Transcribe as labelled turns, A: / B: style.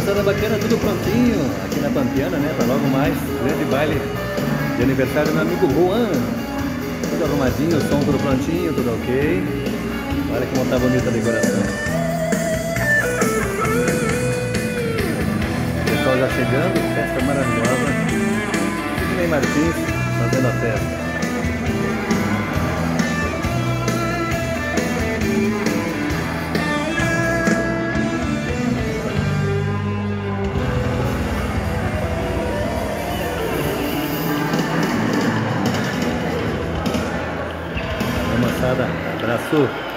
A: moçada bacana, tudo prontinho aqui na Pampiana, né? Para logo mais, grande baile de aniversário do meu amigo Juan. Tudo arrumadinho, o som tudo prontinho, tudo ok. Olha como tá bonita a decoração. O pessoal já chegando, festa maravilhosa. Sidney Martins fazendo a festa. Moçada, abraço.